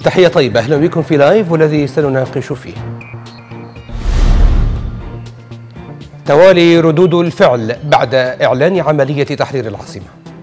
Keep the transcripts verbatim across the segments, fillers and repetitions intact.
تحية طيبة، أهلا بكم في لايف والذي سنناقش فيه توالي ردود الفعل بعد إعلان عملية تحرير العاصمة.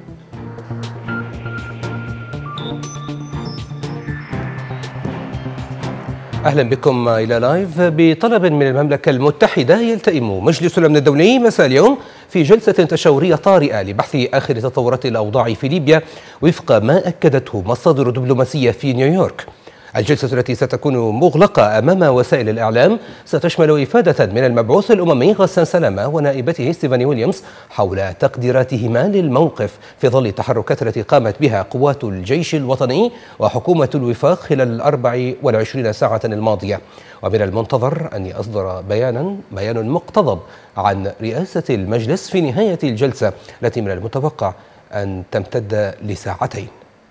أهلا بكم إلى لايف. بطلب من المملكة المتحدة يلتئم مجلس الأمن الدولي مساء اليوم في جلسة تشاورية طارئة لبحث آخر تطورات الأوضاع في ليبيا وفق ما أكدته مصادر دبلوماسية في نيويورك. الجلسة التي ستكون مغلقة أمام وسائل الإعلام ستشمل إفادة من المبعوث الأممي غسان سلامة ونائبته ستيفاني ويليامز حول تقديراتهما للموقف في ظل التحركات التي قامت بها قوات الجيش الوطني وحكومة الوفاق خلال الأربع والعشرين ساعة الماضية. ومن المنتظر أن يصدر بيانا بيان مقتضب عن رئاسة المجلس في نهاية الجلسة التي من المتوقع أن تمتد لساعتين.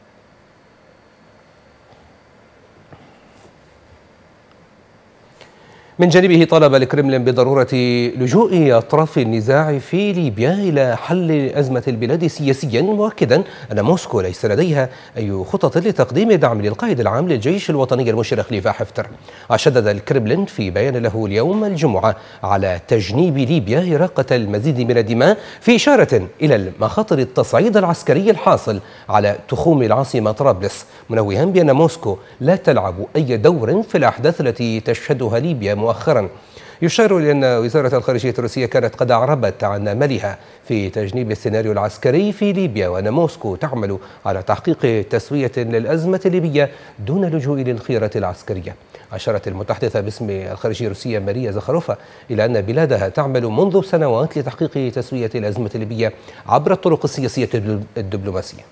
من جانبه طلب الكرملين بضرورة لجوء أطراف النزاع في ليبيا إلى حل أزمة البلاد سياسيا، مؤكدا أن موسكو ليس لديها أي خطط لتقديم دعم للقائد العام للجيش الوطني المشير خليفة حفتر. وشدد الكرملين في بيان له اليوم الجمعة على تجنيب ليبيا إراقة المزيد من الدماء في إشارة إلى المخاطر التصعيد العسكري الحاصل على تخوم العاصمة طرابلس، منوها بأن موسكو لا تلعب أي دور في الأحداث التي تشهدها ليبيا مؤخرا. يشار إلى أن وزارة الخارجية الروسية كانت قد أعربت عن أملها في تجنيب السيناريو العسكري في ليبيا، وأن موسكو تعمل على تحقيق تسوية للأزمة الليبية دون لجوء للخيارات العسكرية. أشارت المتحدثة باسم الخارجية الروسية ماريا زخاروفا إلى أن بلادها تعمل منذ سنوات لتحقيق تسوية الأزمة الليبية عبر الطرق السياسية الدبلوماسية.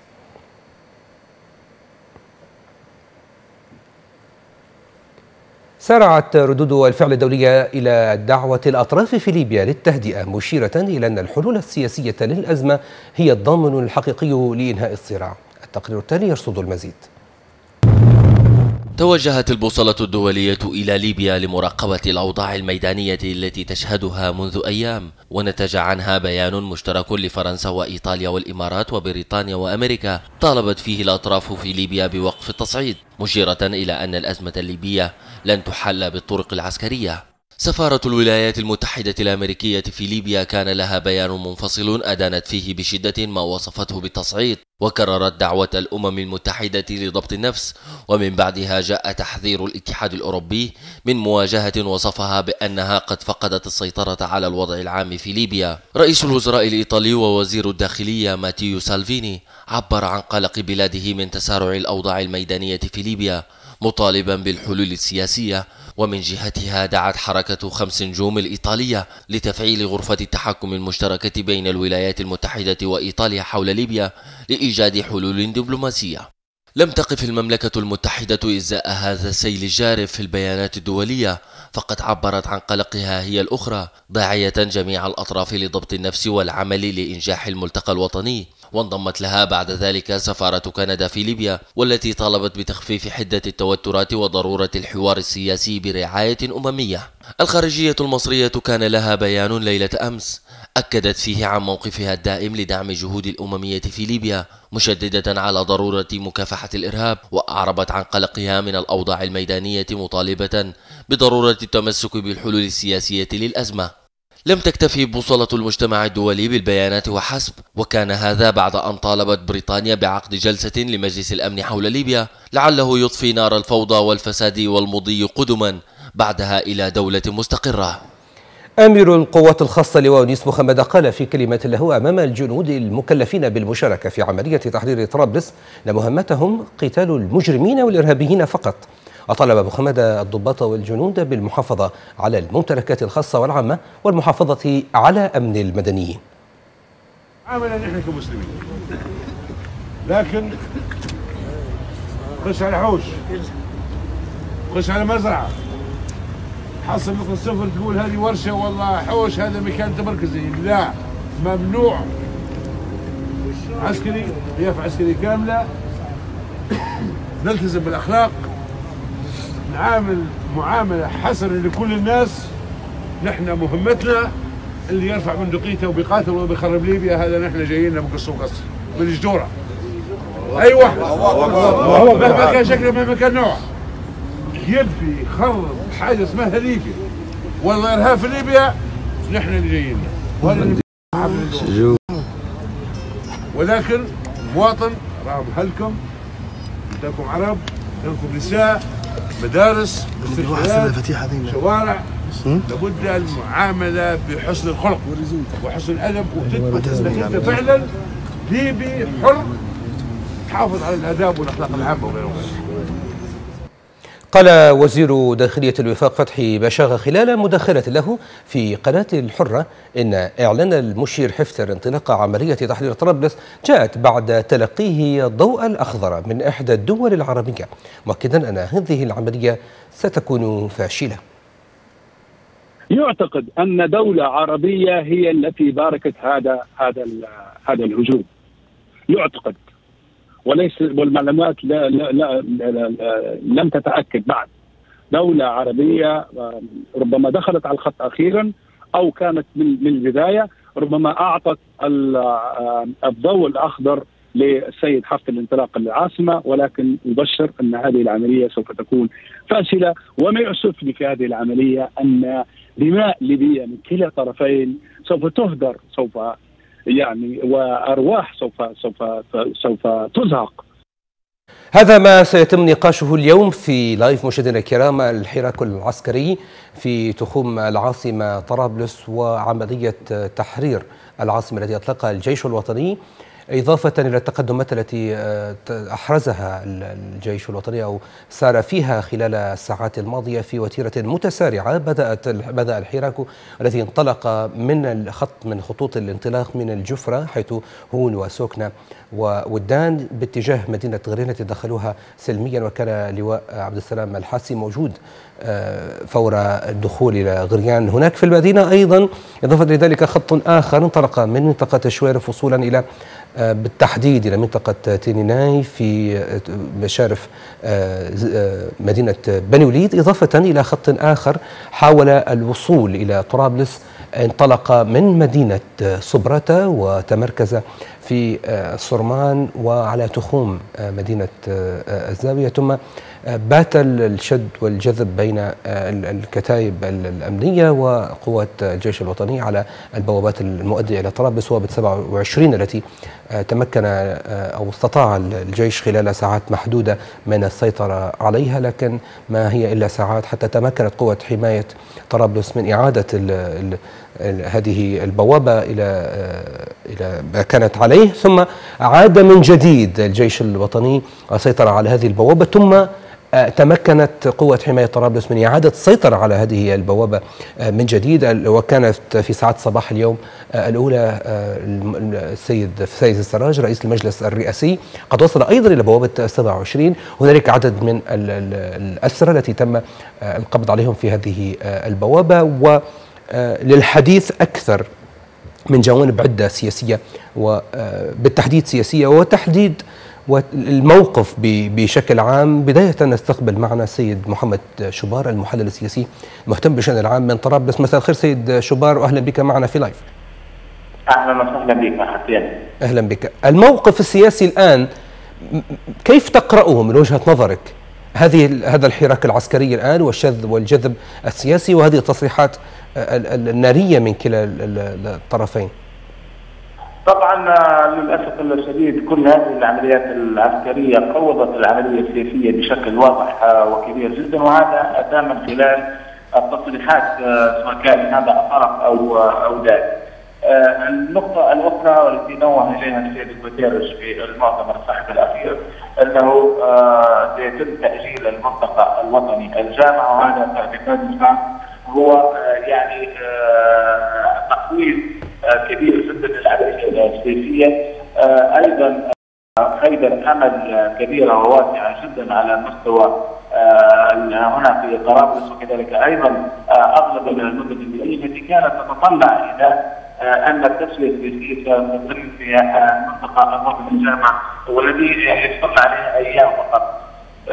سارعت ردود الفعل الدولية إلى دعوة الأطراف في ليبيا للتهدئة، مشيرة إلى أن الحلول السياسية للأزمة هي الضامن الحقيقي لإنهاء الصراع. التقرير التالي يرصد المزيد. توجهت البوصلة الدولية إلى ليبيا لمراقبة الأوضاع الميدانية التي تشهدها منذ أيام، ونتج عنها بيان مشترك لفرنسا وإيطاليا والإمارات وبريطانيا وأمريكا طالبت فيه الأطراف في ليبيا بوقف التصعيد، مشيرة إلى أن الأزمة الليبية لن تحل بالطرق العسكرية. سفارة الولايات المتحدة الأمريكية في ليبيا كان لها بيان منفصل أدانت فيه بشدة ما وصفته بالتصعيد، وكررت دعوة الأمم المتحدة لضبط النفس، ومن بعدها جاء تحذير الاتحاد الأوروبي من مواجهة وصفها بأنها قد فقدت السيطرة على الوضع العام في ليبيا. رئيس الوزراء الإيطالي ووزير الداخلية ماتيو سالفيني عبر عن قلق بلاده من تسارع الأوضاع الميدانية في ليبيا، مطالبا بالحلول السياسية. ومن جهتها دعت حركة خمس نجوم الإيطالية لتفعيل غرفة التحكم المشتركة بين الولايات المتحدة وإيطاليا حول ليبيا لإيجاد حلول دبلوماسية. لم تقف المملكة المتحدة إزاء هذا السيل الجارف في البيانات الدولية، فقد عبرت عن قلقها هي الأخرى، داعية جميع الأطراف لضبط النفس والعمل لإنجاح الملتقى الوطني. وانضمت لها بعد ذلك سفارة كندا في ليبيا، والتي طالبت بتخفيف حدة التوترات وضرورة الحوار السياسي برعاية أممية. الخارجية المصرية كان لها بيان ليلة أمس أكدت فيه عن موقفها الدائم لدعم جهود الأممية في ليبيا، مشددة على ضرورة مكافحة الإرهاب، وأعربت عن قلقها من الأوضاع الميدانية، مطالبة بضرورة التمسك بالحلول السياسية للأزمة. لم تكتفي بوصلة المجتمع الدولي بالبيانات وحسب، وكان هذا بعد أن طالبت بريطانيا بعقد جلسة لمجلس الأمن حول ليبيا لعله يطفي نار الفوضى والفساد والمضي قدما بعدها إلى دولة مستقرة. أمير القوات الخاصة لواء أنيس محمد قال في كلمة له أمام الجنود المكلفين بالمشاركة في عملية تحرير طرابلس أن مهمتهم قتال المجرمين والإرهابيين فقط. وطلب محمد الضباط والجنود بالمحافظة على الممتلكات الخاصة والعامة والمحافظة على أمن المدنيين. عاملنا نحن كمسلمين، لكن خش على حوش، خش على مزرعة، حصل نقطة صفر تقول هذه ورشة والله حوش هذا مكان تمركزي، لا، ممنوع. عسكري قيافة عسكري كاملة، نلتزم بالأخلاق، نعامل معاملة حسنة لكل الناس. نحن مهمتنا اللي يرفع بندقيته وبيقاتل وبيخرب ليبيا هذا نحن جايين بقص وقص من الجدورة. أي واحد مهما كان شكله مهما كان نوعه. يبي يخرب حاجه اسمها ليبيا ولا ارهاب في ليبيا، نحن اللي جايين ولا ولكن المواطن راهم اهلكم، عندكم عرب، عندكم نساء، مدارس، مستشفيات، شوارع، لابد المعامله بحسن الخلق وحسن الادب، وتثبت انك انت فعلا ليبي حر تحافظ على الاداب والاخلاق العامه وغيره وغيره. قال وزير داخلية الوفاق فتحي بشاغة خلال مداخلة له في قناة الحرة إن إعلان المشير حفتر انطلاق عملية تحرير طرابلس جاءت بعد تلقيه الضوء الأخضر من إحدى الدول العربية، مؤكدا أن هذه العملية ستكون فاشلة. يعتقد أن دولة عربية هي التي باركت هذا هذا هذا الهجوم، يعتقد، وليس والمعلومات لا لا لا لا لا لم تتأكد بعد. دولة عربية ربما دخلت على الخط أخيرا أو كانت من من البداية، ربما أعطت الضوء الأخضر للسيد حفتر الانطلاق للعاصمة، ولكن يبشر أن هذه العملية سوف تكون فاشلة. وما يؤسفني في هذه العملية أن دماء ليبية من كلا طرفين سوف تهدر، سوف يعني وأرواح سوف سوف سوف تزهق. هذا ما سيتم نقاشه اليوم في لايف مشاهدينا الكرام. الحراك العسكري في تخوم العاصمة طرابلس وعملية تحرير العاصمة التي أطلقها الجيش الوطني، إضافة إلى التقدمات التي أحرزها الجيش الوطني أو سار فيها خلال الساعات الماضية في وتيرة متسارعة. بدأت بدأ الحراك الذي انطلق من الخط من خطوط الانطلاق من الجفرة حيث هون وسوكنة وودان باتجاه مدينة غريان التي دخلوها سلميا، وكان لواء عبد السلام الحاسي موجود فور الدخول إلى غريان. هناك في المدينة أيضا إضافة لذلك خط آخر انطلق من منطقة شويرف وصولا إلى بالتحديد إلى منطقة تينيناي في مشارف مدينة بني وليد، إضافة إلى خط آخر حاول الوصول إلى طرابلس انطلق من مدينة صبرة وتمركز في صرمان وعلى تخوم مدينة الزاوية، ثم بات الشد والجذب بين الكتائب الأمنية وقوات الجيش الوطني على البوابات المؤدية إلى طرابلس وبت سبعة وعشرين التي تمكن أو استطاع الجيش خلال ساعات محدودة من السيطرة عليها، لكن ما هي إلا ساعات حتى تمكنت قوة حماية طرابلس من إعادة ال ال هذه البوابة إلى إلى ما كانت عليه، ثم عاد من جديد الجيش الوطني السيطرة على هذه البوابة، ثم تمكنت قوة حماية طرابلس من إعادة السيطرة على هذه البوابة من جديد. وكانت في ساعات صباح اليوم الأولى السيد سيد السراج رئيس المجلس الرئاسي قد وصل أيضا إلى بوابة سبعة وعشرين. هنالك عدد من الأسرى التي تم القبض عليهم في هذه البوابة. وللحديث أكثر من جوانب عدة سياسية وبالتحديد سياسية وتحديد والموقف بشكل عام، بداية نستقبل معنا سيد محمد شبار المحلل السياسي المهتم بالشأن العام من طرابلس. مساء الخير سيد شبار، وأهلا بك معنا في لايف. أهلا وسهلا بك حسين. أهلا بك. الموقف السياسي الآن كيف تقرأه من وجهة نظرك؟ هذه هذا الحراك العسكري الآن والشذ والجذب السياسي وهذه التصريحات النارية من كلا الطرفين. طبعا للاسف الشديد كل هذه العمليات العسكريه قوضت العمليه السياسيه بشكل واضح وكبير جدا، وهذا اتى من خلال التصريحات سواء كان هذا طرف او او ذاك. النقطه الاخرى والتي نوه اليها السيد غوتيريش في المؤتمر الصحفي الاخير انه سيتم تاجيل الملتقى الوطني الجامعه، وهذا في اعتقادنا هو يعني تقويض كبير جدا للعمليه السياسيه، ايضا خيبه امل كبيره وواسعه جدا على مستوى هنا في طرابلس، وكذلك ايضا اغلب المدن الليبيه التي كانت تتطلع الى ان التسويه السياسيه ستتم في المنطقه الوطنيه الجامعه والذي يطلع عليها ايام فقط.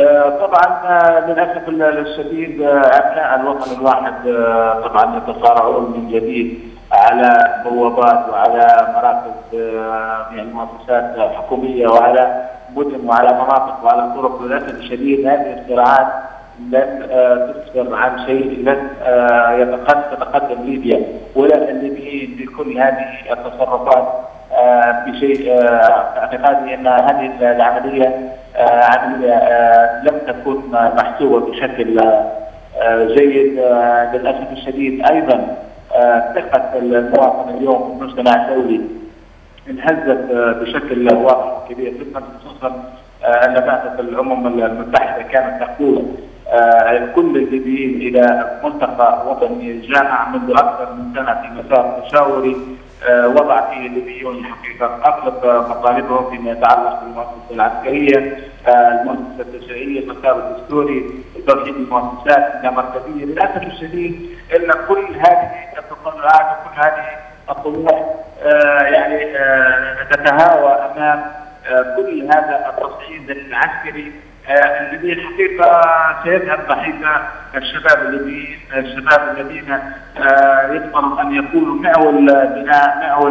طبعا للاسف الشديد ابناء الوطن الواحد طبعا يتصارعون من جديد على بوابات وعلى مراكز يعني مؤسسات حكوميه وعلى مدن وعلى مناطق وعلى طرق. للاسف الشديد هذه الصراعات لن تسفر عن شيء، لن تتقدم ليبيا ولا الليبيين بكل هذه التصرفات بشيء. اعتقادي ان هذه العمليه عمليه لم تكن محسوبه بشكل جيد. للاسف الشديد ايضا ثقه المواطن اليوم في المجتمع الدولي انهزت بشكل واضح وكبير جدا، خصوصا ان بعثه الامم المتحده كانت تقول كل الليبيين الى ملتقى وطني جامع منذ اكثر من سنه في مسار تشاوري وضع فيه الليبيون الحقيقه اغلب مطالبهم فيما يتعلق بالمؤسسه العسكريه، المؤسسه التشريعيه، المسار الدستوري، توحيد المؤسسات اللامركزيه. للاسف الشديد ان كل هذه التطلعات وكل هذه الطموح يعني تتهاوى امام كل هذا التصعيد العسكري الذي الحقيقه سيذهب ضحية الشباب الليبيين، الشباب الذين يطمحون ان يكونوا معول بناء، معول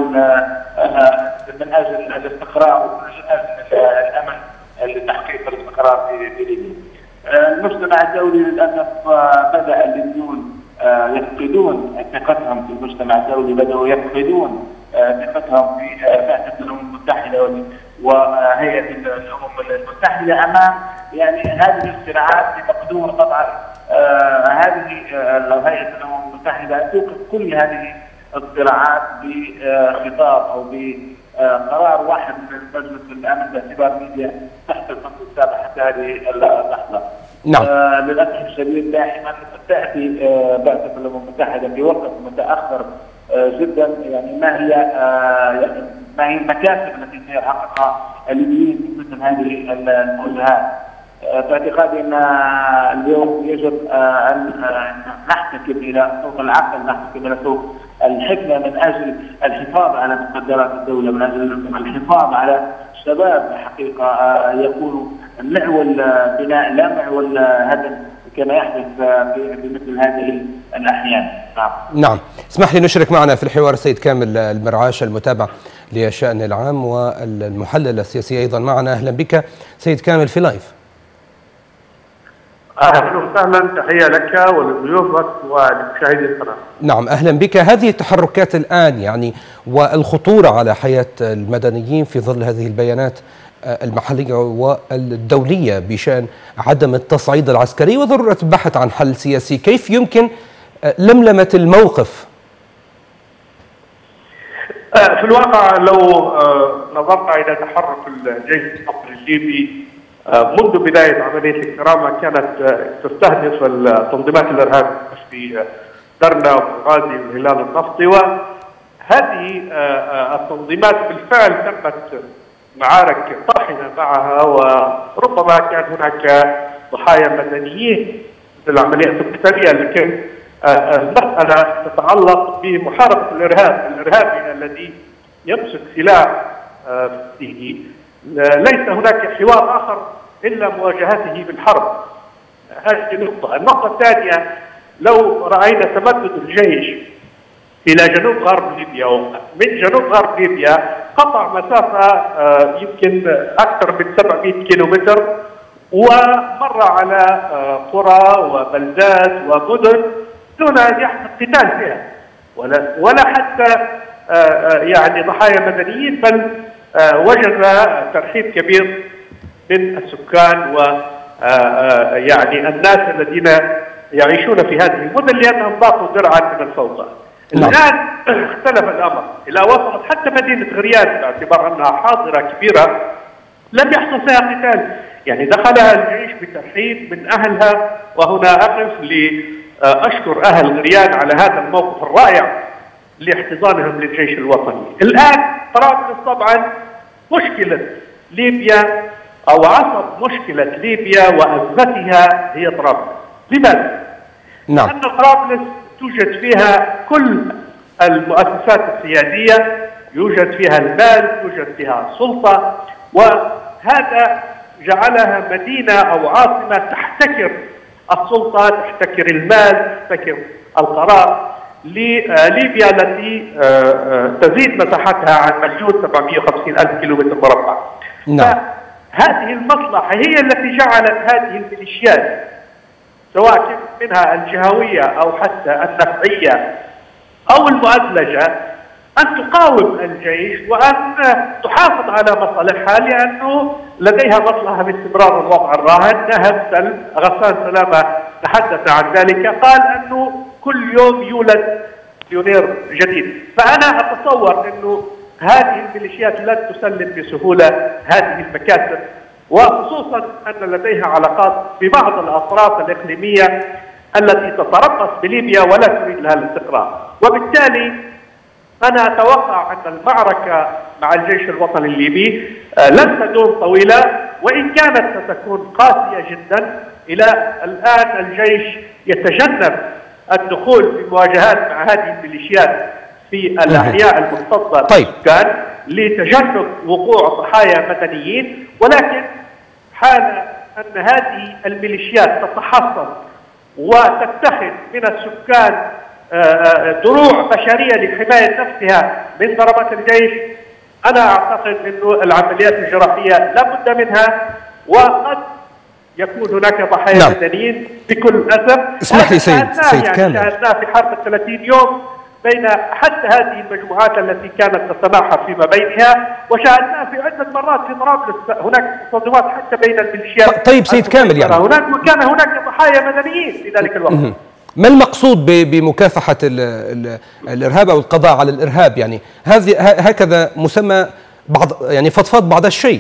من اجل الاستقرار ومن اجل الامن لتحقيق الاستقرار في ليبيا. المجتمع الدولي للاسف بدا الليبيون يفقدون ثقتهم في المجتمع الدولي، بداوا يفقدون ثقتهم في بعثه الامم المتحده وهيئه الامم المتحده امام يعني هذه الصراعات بمقدور طبعا هذه هيئه الامم المتحده ان توقف كل هذه الصراعات بخطاب او بقرار واحد من مجلس الامن باعتبار ليبيا تحت الفصل السابع حتى هذه اللحظه. نعم. آه للاسف الشديد دائما تاتي آه بعثه الامم المتحده في وقت متاخر آه جدا، يعني ما هي آه يعني ما هي المكاسب التي سيحققها الليبيين في مثل هذه المواجهات. آه باعتقادي ان اليوم يجب آه ان آه نحتكم الى سوق العقل، نحتكم الى سوق الحكمه من اجل الحفاظ على مقدرات الدوله، من اجل الحفاظ على شباب حقيقه آه يكونوا معول بناء لا معول هدم كما يحدث في مثل هذه الاحيان. نعم. نعم، اسمح لي نشرك معنا في الحوار السيد كامل المرعاش المتابع للشأن العام والمحلل السياسي ايضا معنا. اهلا بك سيد كامل في لايف. اهلا وسهلا، تحيه لك ولضيوفك ولمشاهدي القناه. نعم اهلا بك. هذه التحركات الان يعني والخطوره على حياه المدنيين في ظل هذه البيانات المحلية والدولية بشأن عدم التصعيد العسكري وضرورة البحث عن حل سياسي، كيف يمكن لملمة الموقف؟ في الواقع لو نظرنا إلى تحرك الجيش الحقيقي الليبي منذ بداية عملية الكرامة كانت تستهدف التنظيمات الإرهابية في درنا وبنغازي والهلال النفطي، وهذه التنظيمات بالفعل تمت معارك طاحنة معها، وربما كان هناك ضحايا مدنيين في العمليات القتالية، لكن المسألة تتعلق بمحاربة الإرهاب، الإرهابي الذي يمسك سلاح فيه ليس هناك حوار آخر إلا مواجهته بالحرب. هذه نقطة. النقطة الثانية، لو رأينا تمدد الجيش إلى جنوب غرب ليبيا ومن جنوب غرب ليبيا قطع مسافة يمكن أكثر من سبعمئة كيلومتر ومر على قرى وبلدات ومدن دون أن يحدث قتال فيها ولا ولا حتى يعني ضحايا مدنيين، بل وجد ترحيب كبير من السكان و يعني الناس الذين يعيشون في هذه المدن لأنهم ضاقوا درعا من الفوضى. الآن اختلف الأمر إلى وصلت حتى مدينة غريان باعتبار أنها حاضرة كبيرة لم يحصل فيها قتال، يعني دخلها الجيش بترحيب من أهلها. وهنا أقف لأشكر أهل غريان على هذا الموقف الرائع لاحتضانهم للجيش الوطني. الآن طرابلس طبعا مشكلة ليبيا أو عصب مشكلة ليبيا وأزمتها هي طرابلس. لماذا؟ نعم. لأن طرابلس توجد فيها كل المؤسسات السيادية، يوجد فيها المال، يوجد فيها السلطة، وهذا جعلها مدينة أو عاصمة تحتكر السلطة، تحتكر المال، تحتكر القرار. ليبيا التي تزيد مساحتها عن مليون سبعمئة وخمسين ألف كيلومتر مربع. نعم. هذه المصلحة هي التي جعلت هذه الميليشيات سواء منها الجهوية أو حتى النفعية أو المؤدلجة، أن تقاوم الجيش وأن تحافظ على مصالحها، لأنه لديها مصلحة باستمرار الوضع الراهن. نهب سلم غسان سلامة تحدث عن ذلك، قال أنه كل يوم يولد مليونير جديد. فأنا أتصور أنه هذه الميليشيات لن تسلم بسهولة هذه المكاسب، وخصوصا أن لديها علاقات ببعض الأطراف الإقليمية التي تتربص بليبيا ولا تريد لها الاستقرار. وبالتالي أنا أتوقع أن المعركة مع الجيش الوطني الليبي لن تدوم طويلة، وإن كانت ستكون قاسية جدا. إلى الآن الجيش يتجنب الدخول في مواجهات مع هذه الميليشيات في الأحياء المكتظة طيب. بالسكان لتجنب وقوع ضحايا مدنيين، ولكن حال أن هذه الميليشيات تتحصن وتتخذ من السكان دروع بشرية لحماية نفسها من ضربات الجيش، أنا أعتقد أن العمليات الجراحية لا بد منها، وقد يكون هناك ضحايا نعم. مدنيين بكل أسف. اسمح لي سيد سيد يعني كامل، شاهدناه في حرب الثلاثين يوم بين حتى هذه المجموعات التي كانت تتناحر فيما بينها، وشاهدناه في عدة مرات في طرابلس هناك تصادمات حتى بين الميليشيات. طيب سيد كامل، يعني هناك وكان هناك ضحايا مدنيين في ذلك الوقت. ما المقصود بمكافحة ال ال الإرهاب أو القضاء على الإرهاب؟ يعني هذه هكذا مسمى بعض، يعني فضفاض بعض الشيء.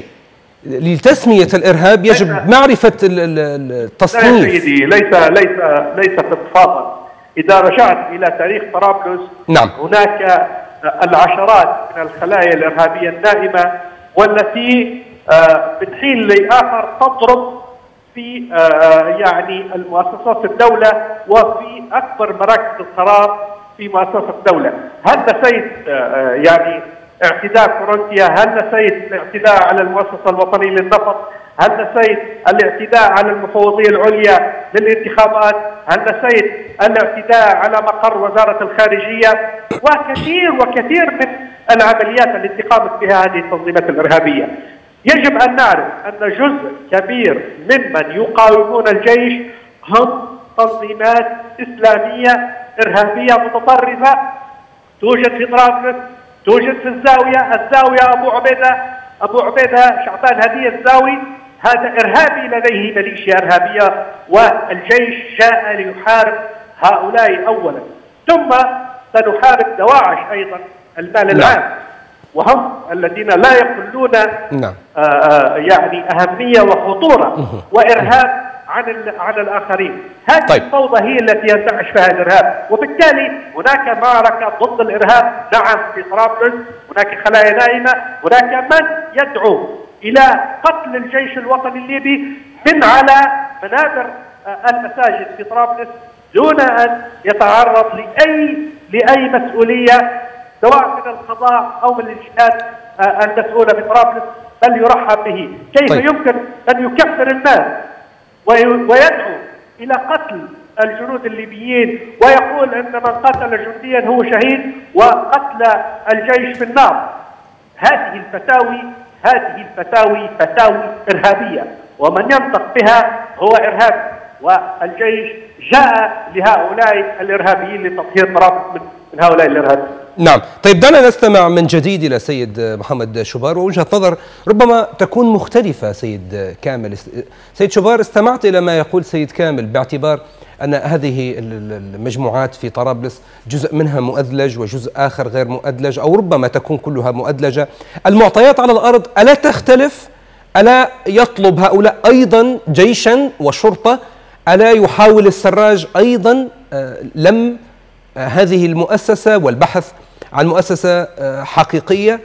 لتسمية الإرهاب يجب معرفة التصنيف. لا يا سيدي، ليس ليس ليس فضفاضا. إذا رجعت إلى تاريخ طرابلس، نعم. هناك العشرات من الخلايا الإرهابية النائمة والتي من حين لآخر تضرب في يعني المؤسسات الدولة وفي أكبر مراكز القرار في مؤسسات الدولة. هل نسيت يعني اعتداء كورنثيا؟ هل نسيت الاعتداء على المؤسسة الوطنية للنفط؟ هل نسيت الاعتداء على المفوضية العليا للانتخابات؟ هل نسيت الاعتداء على مقر وزارة الخارجية؟ وكثير وكثير من العمليات التي قامت بها هذه التنظيمات الإرهابية. يجب أن نعرف أن جزء كبير ممن يقاومون الجيش هم تنظيمات إسلامية إرهابية متطرفة توجد في طرابلس، توجد في الزاوية الزاوية أبو عبيدة أبو عبيدة شعبان هدية الزاوي، هذا إرهابي لديه ميليشيا إرهابية، والجيش جاء ليحارب هؤلاء أولا، ثم سنحارب دواعش أيضا المال العام، وهم الذين لا يقلون نعم. يعني أهمية وخطورة وإرهاب عن عن الآخرين. هذه طيب. الفوضى هي التي ينتعش فيها الإرهاب، وبالتالي هناك معركة ضد الإرهاب. نعم في طرابلس هناك خلايا نائمة، هناك من يدعو إلى قتل الجيش الوطني الليبي من على منابر المساجد في طرابلس دون أن يتعرض لأي لأي مسؤولية سواء من القضاء أو من الجهات المسؤولة في طرابلس، بل يرحب به. كيف طيب. يمكن أن يكفر الناس ويدعو إلى قتل الجنود الليبيين ويقول أن من قتل جنديا هو شهيد وقتل الجيش في النار؟ هذه الفتاوي هذه الفتاوي فتاوي إرهابية، ومن ينطق بها هو إرهابي، والجيش جاء لهؤلاء الإرهابيين لتطهير طرابلس من هؤلاء الإرهابيين. نعم. طيب دعنا نستمع من جديد إلى سيد محمد شوبار ووجهة نظر ربما تكون مختلفة. سيد كامل، سيد شوبار، استمعت إلى ما يقول سيد كامل باعتبار أن هذه المجموعات في طرابلس جزء منها مؤدلج وجزء آخر غير مؤدلج، أو ربما تكون كلها مؤدلجة. المعطيات على الأرض ألا تختلف؟ ألا يطلب هؤلاء أيضا جيشا وشرطة؟ ألا يحاول السراج أيضا لم هذه المؤسسة والبحث عن مؤسسة حقيقية؟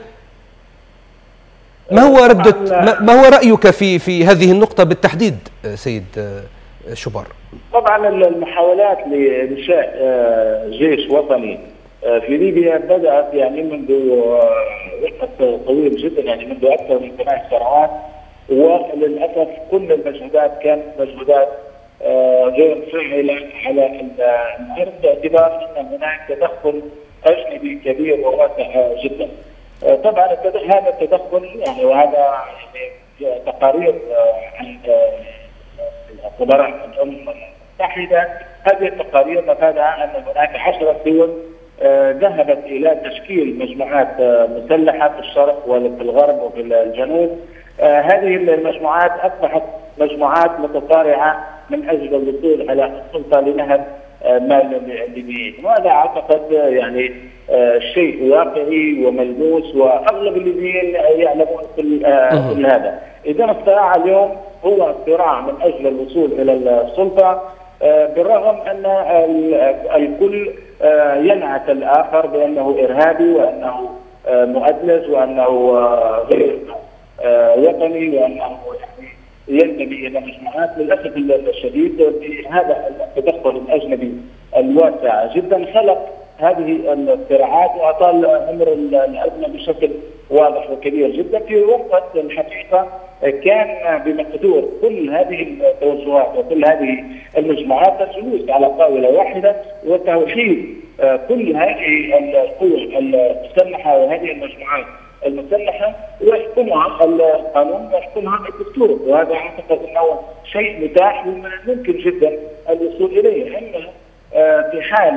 ما هو ردة ما هو رأيك في في هذه النقطة بالتحديد سيد شوبار؟ طبعا المحاولات لإنشاء جيش وطني في ليبيا بدأت يعني منذ وقت طويل جدا، يعني منذ أكثر من ثمان سنوات، وللأسف كل المجهودات كانت مجهودات غير فاعلة على الأرض، باعتبار أن هناك تدخل أجنبي كبير وواسع جدا. طبعا هذا التدخل يعني وهذا يعني تقارير عن خبراء الأمم المتحده هذه التقارير مفادها ان هناك عشرة دول ذهبت الى تشكيل مجموعات مسلحه في الشرق وفي الغرب وفي الجنوب. هذه المجموعات اصبحت مجموعات متصارعه من اجل الوصول على السلطه لنهب مال الليبيين، وهذا اعتقد يعني شيء واقعي وملموس واغلب الليبيين يعلمون كل هذا. اذا الصراع اليوم هو صراع من اجل الوصول الى السلطه، بالرغم ان الكل ينعت الاخر بانه ارهابي وانه مؤدلج وانه غير وطني وانه ينتمي الى مجموعات. للاسف الشديد بهذا التدخل الاجنبي الواسع جدا خلق هذه الصراعات واطال عمر الازمه بشكل واضح وكبير جدا، في وقت الحقيقه كان بمقدور كل هذه التوجهات وكل هذه المجموعات الجلوس على طاوله واحده وتوحيد كل هذه القوى المسلحه وهذه المجموعات المسلحه ويحكمها القانون ويحكمها الدستور، وهذا اعتقد انه شيء متاح وممكن جدا الوصول اليه. اما في حال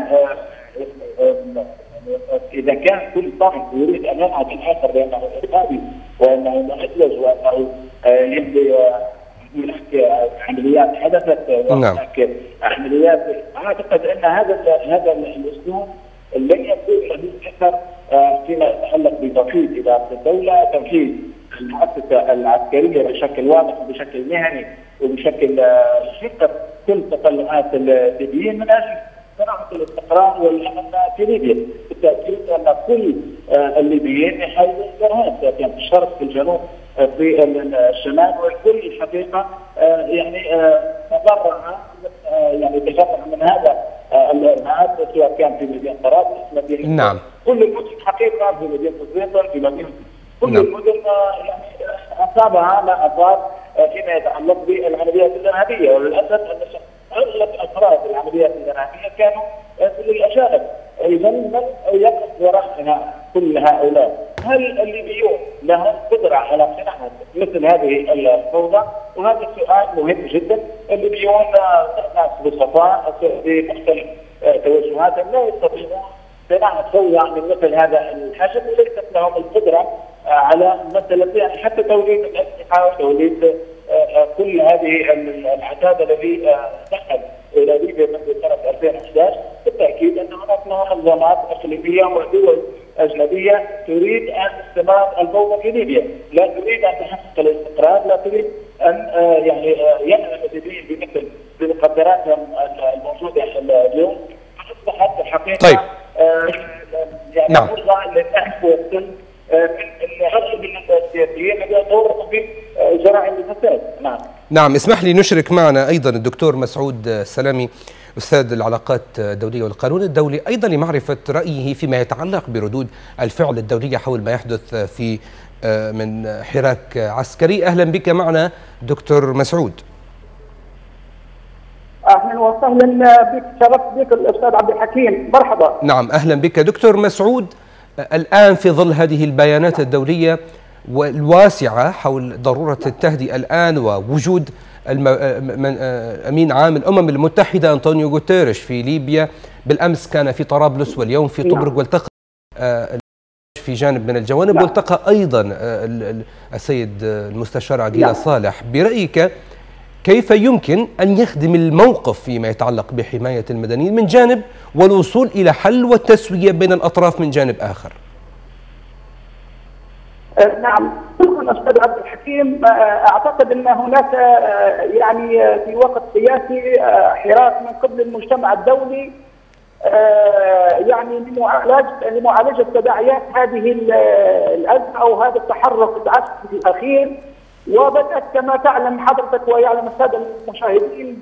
اذا كان كل طرف يريد ان ينعت الاخر بانه ارهابي وانه مؤدلج وانه يمضي هناك عمليات حدثت وهناك عمليات، اعتقد ان هذا هذا الاسلوب لن يكون له اثر فيما يتعلق بتوحيد اداره الدوله، توحيد المؤسسه العسكريه بشكل واضح وبشكل مهني وبشكل يحقق كل تطلعات الليبيين من اجل صناعه الاستقرار والامن في ليبيا. بالتاكيد ان كل الليبيين يحاولون الارهاب، كان في الشرق في الجنوب في الشمال، والكل الحقيقه يعني تضرع يعني تجرع من هذا الارهاب سواء كان في مدينه طرابلس مدينه نعم كل المدن حقيقه في مدينه الزيطر في مدينه كل نعم. المدن يعني اصابها ما اصاب فيما يتعلق بالعمليات الارهابيه، وللاسف ان اغلب افراد العمليات الارهابيه كانوا من الاجانب. اذا من يقف وراء كل هؤلاء؟ هل الليبيون لهم قدره على صناعه مثل هذه الفوضى؟ وهذا السؤال مهم جدا. الليبيون ناس بسطاء بمختلف توجهاتهم لا يستطيعون صناعه فوضى من مثل هذا الحجم، وليست لهم القدره على مثلا يعني حتى توليد الاسلحه وتوليد كل هذه العتاد الذي دخل الى ليبيا منذ سنه ألفين وأحد عشر. بالتاكيد ان هناك منظمات اقليميه ودول اجنبيه تريد ان استمرار الفوضى في ليبيا، لا تريد ان تحقق الاستقرار، لا تريد ان يعني ينعم الليبيين بمثل بمقدراتهم الموجوده اليوم. اصبحت الحقيقه طيب. يعني نعم. فرصه للنهب والسلب من اغلب السياسيين الذين يطوروا في جرائم الفساد. نعم. نعم، اسمح لي نشرك معنا ايضا الدكتور مسعود سلامي استاذ العلاقات الدوليه والقانون الدولي ايضا لمعرفه رايه فيما يتعلق بردود الفعل الدوليه حول ما يحدث في من حراك عسكري. اهلا بك معنا دكتور مسعود. اهلا وسهلا بك، شرفت بك الاستاذ عبد الحكيم، مرحبا. نعم اهلا بك دكتور مسعود. الان في ظل هذه البيانات الدوليه والواسعه حول ضروره التهدئه الان ووجود امين عام الامم المتحده انطونيو غوتيريش في ليبيا، بالامس كان في طرابلس واليوم في طبرق، والتقى في جانب من الجوانب، والتقى ايضا السيد المستشار عقيلة صالح. برايك كيف يمكن أن يخدم الموقف فيما يتعلق بحماية المدنيين من جانب والوصول إلى حل والتسوية بين الأطراف من جانب آخر؟ نعم، شكرا أستاذ عبد الحكيم. أعتقد أن هناك يعني في وقت سياسي حراك من قبل المجتمع الدولي يعني لمعالجة لمعالجة تداعيات هذه الأزمة أو هذا التحرك العسكري الأخير. وبدأت كما تعلم حضرتك ويعلم السادة المشاهدين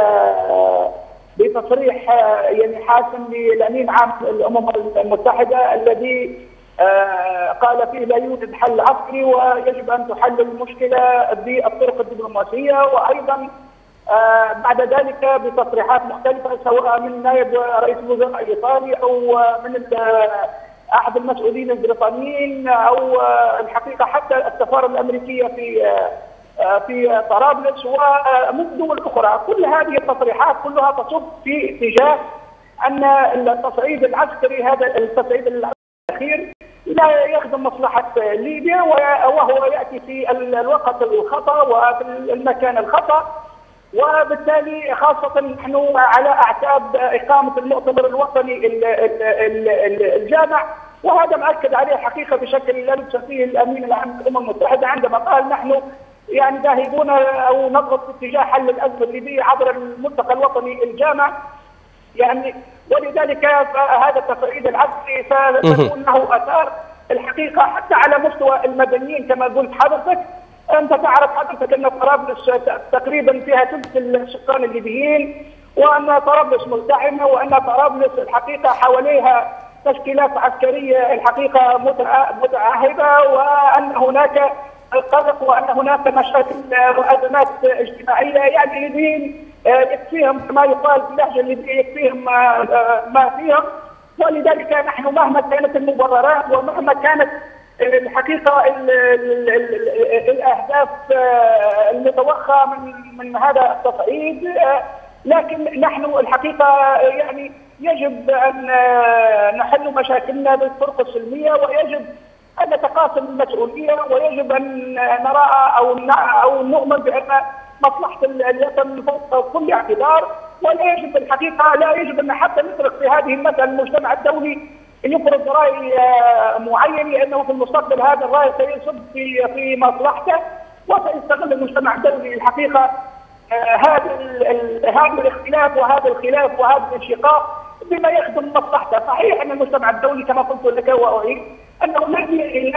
بتصريح يعني حاسم للأمين عام الأمم المتحدة الذي قال فيه لا يوجد حل عسكري ويجب أن تحل المشكلة بالطرق الدبلوماسية، وأيضا بعد ذلك بتصريحات مختلفة سواء من نائب رئيس الوزراء الإيطالي أو من أحد المسؤولين البريطانيين أو الحقيقة حتى السفارة الأمريكية في في طرابلس ومن دول اخرى. كل هذه التصريحات كلها تصب في اتجاه ان التصعيد العسكري هذا التصعيد الاخير لا يخدم مصلحه ليبيا، وهو ياتي في الوقت الخطا وفي المكان الخطا، وبالتالي خاصه نحن على اعتاب اقامه المؤتمر الوطني الجامع، وهذا مؤكد عليه حقيقه بشكل لا يبصر فيه الامين العام للامم المتحده عندما قال نحن يعني ذاهبون او نضغط في اتجاه حل الازمه الليبيه عبر الملتقى الوطني الجامع. يعني ولذلك هذا التصعيد العسكري ستكون له اثار الحقيقه حتى على مستوى المدنيين كما قلت حضرتك. انت تعرف حضرتك ان طرابلس تقريبا فيها ثلث السكان الليبيين، وان طرابلس ملتحمه، وان طرابلس الحقيقه حواليها تشكيلات عسكريه الحقيقه متعهده، وان هناك القلق وان هناك مشاكل وازمات اجتماعيه. يعني الليبيين يكفيهم كما يقال باللهجه الليبيه يكفيهم ما فيهم، ولذلك نحن مهما كانت المبررات ومهما كانت الحقيقه ال ال ال الاهداف المتوخى من من هذا التصعيد، لكن نحن الحقيقه يعني يجب ان نحل مشاكلنا بالطرق السلميه، ويجب ان نتقاسم المسؤوليه، ويجب ان نرى او او نؤمن بان مصلحه الوطن فوق كل اعتبار، ولا يجب الحقيقه لا يجب ان حتى نترك في هذه المساله المجتمع الدولي يفرض راي معين، لانه في المستقبل هذا الراي سيصب في في مصلحته، وسيستغل المجتمع الدولي الحقيقه هذا هذا الاختلاف وهذا الخلاف وهذا الانشقاق بما يخدم مصلحته. صحيح ان المجتمع الدولي كما قلت لك واعيد انه لن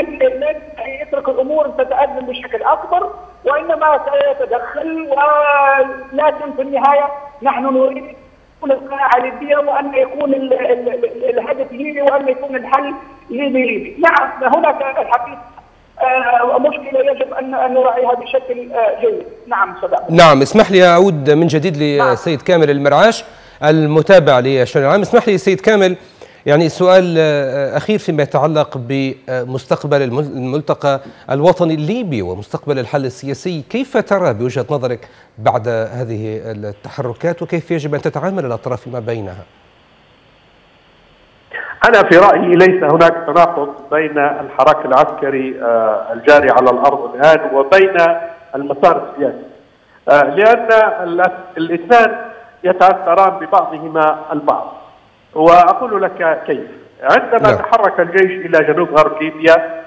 يترك الامور تتأزم بشكل اكبر، وانما سيتدخل، ولكن في النهايه نحن نريد تكون القناعه ليبيه، وان يكون الهدف ليبي، وان يكون الحل ليبي ليبي. نعم هناك الحقيقه مشكله يجب ان نراعيها بشكل جيد. نعم صدق. نعم اسمح لي اعود من جديد لسيد كامل المرعاش المتابع للشؤون العامه. اسمح لي سيد كامل، يعني سؤال أخير فيما يتعلق بمستقبل الملتقى الوطني الليبي ومستقبل الحل السياسي، كيف ترى بوجهة نظرك بعد هذه التحركات، وكيف يجب أن تتعامل الأطراف فيما بينها؟ أنا في رأيي ليس هناك تناقض بين الحراك العسكري الجاري على الأرض الآن وبين المسار السياسي، لأن الاثنان يتأثران ببعضهما البعض. وأقول لك كيف. عندما لا. تحرك الجيش إلى جنوب غرب ليبيا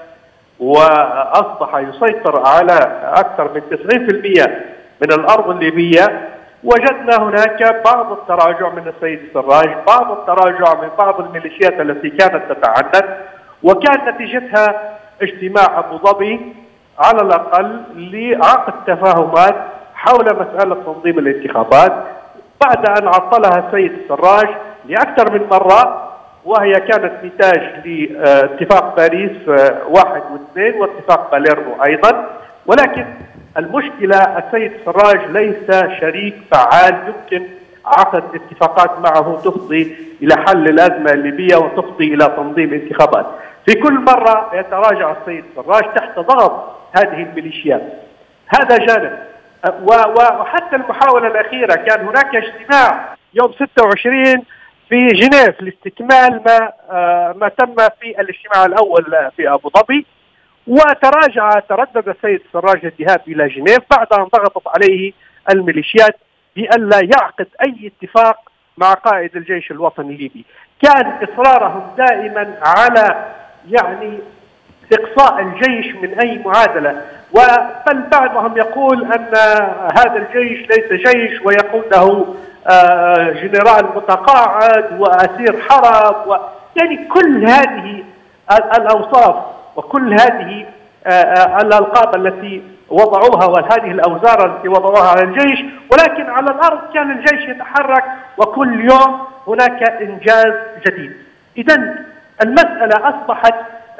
وأصبح يسيطر على أكثر من تسعين بالمئة من الأرض الليبية، وجدنا هناك بعض التراجع من السيد السراج، بعض التراجع من بعض الميليشيات التي كانت تتعنت، وكان نتيجتها اجتماع أبو ظبي على الأقل لعقد تفاهمات حول مسألة تنظيم الانتخابات، بعد أن عطلها السيد السراج لأكثر من مرة، وهي كانت نتاج لاتفاق باريس واحد واثنين واتفاق باليرمو أيضا. ولكن المشكلة السيد السراج ليس شريك فعال يمكن عقد اتفاقات معه تفضي إلى حل الأزمة الليبية وتفضي إلى تنظيم انتخابات. في كل مرة يتراجع السيد السراج تحت ضغط هذه الميليشيات. هذا جانب. وحتى المحاولة الأخيرة كان هناك اجتماع يوم ستة وعشرين في جنيف لاستكمال ما ما تم في الاجتماع الأول في أبو ظبي، وتراجع تردد السيد السراج الذهاب إلى جنيف بعد أن ضغطت عليه الميليشيات بألا يعقد أي اتفاق مع قائد الجيش الوطني الليبي. كان إصرارهم دائما على يعني إقصاء الجيش من أي معادلة، بل بعضهم يقول أن هذا الجيش ليس جيش، ويقول له جنرال متقاعد وأسير حرب و... يعني كل هذه الأوصاف وكل هذه الألقاب التي وضعوها وهذه الأوزار التي وضعوها على الجيش، ولكن على الأرض كان الجيش يتحرك وكل يوم هناك إنجاز جديد. إذن المسألة أصبحت